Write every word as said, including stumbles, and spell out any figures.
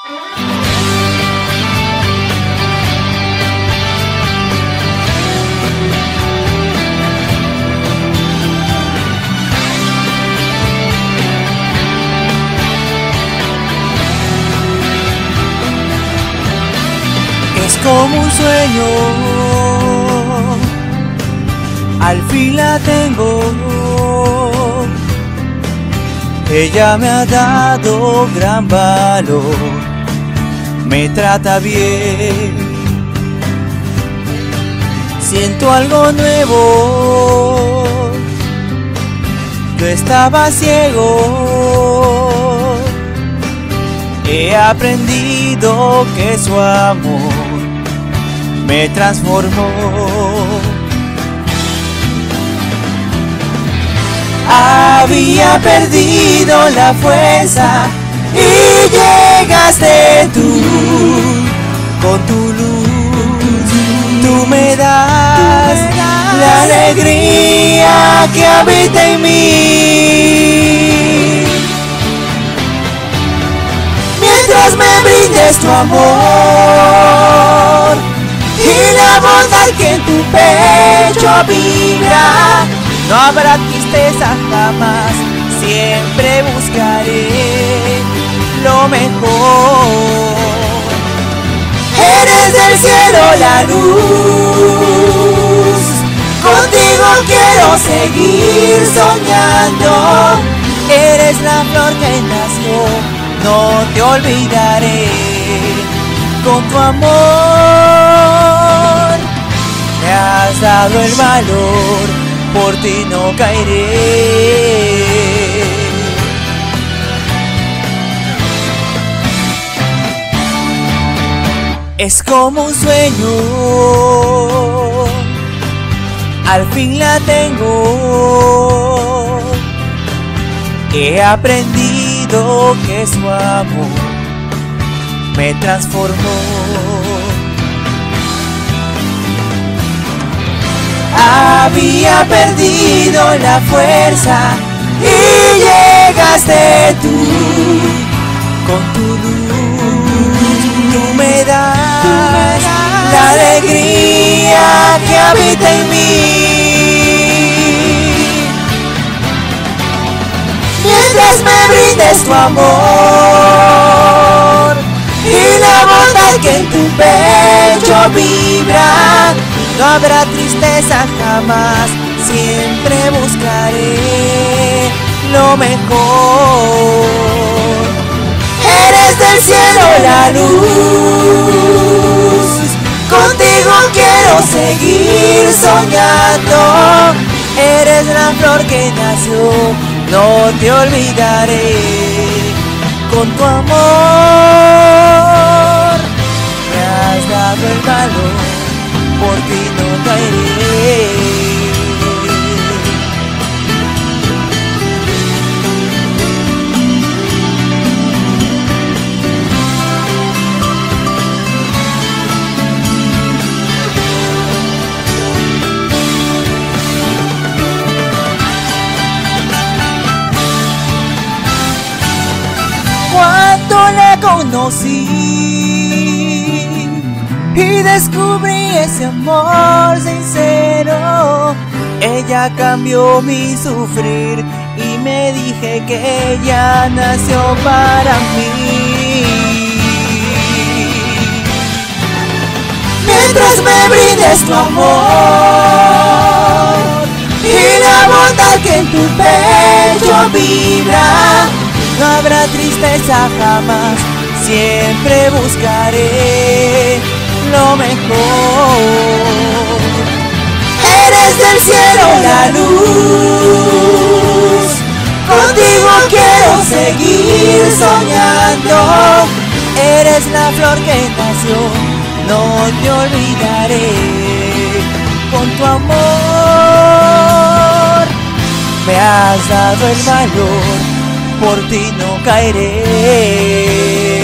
Es como un sueño, al fin la tengo. Ella me ha dado gran valor, me trata bien. Siento algo nuevo, yo estaba ciego. He aprendido que su amor me transformó. Había perdido la fuerza y llegaste tú con tu luz. Tú me das la alegría que habita en mí. Mientras me brindes tu amor y la bondad que en tu pecho vibra, no habrá tristeza jamás, siempre buscaré lo mejor. Eres del cielo la luz, contigo quiero seguir soñando. Eres la flor que nació, no te olvidaré. Con tu amor me has dado el valor, por ti no caeré. Es como un sueño, al fin la tengo. He aprendido que su amor me transformó. Había perdido la fuerza y llegaste tú con tu luz. Tú me das la alegría que habita en mí. Mientras me brindes tu amor y la bondad que en tu pecho vibra, no habrá tristeza jamás, siempre buscaré lo mejor. Eres del cielo la luz, contigo quiero seguir soñando. Eres la flor que nació, no te olvidaré. Con tu amor me has dado el valor, por ti no caeré. Cuando la conocí y descubrí ese amor sincero, ella cambió mi sufrir y me dije que ella nació para mí. Mientras me brindes tu amor y la bondad que en tu pecho vibra, no habrá tristeza jamás, siempre buscaré lo mejor. Eres del cielo la luz, contigo quiero seguir soñando. Eres la flor que nació, no te olvidaré. Con tu amor me has dado el valor, por ti no caeré.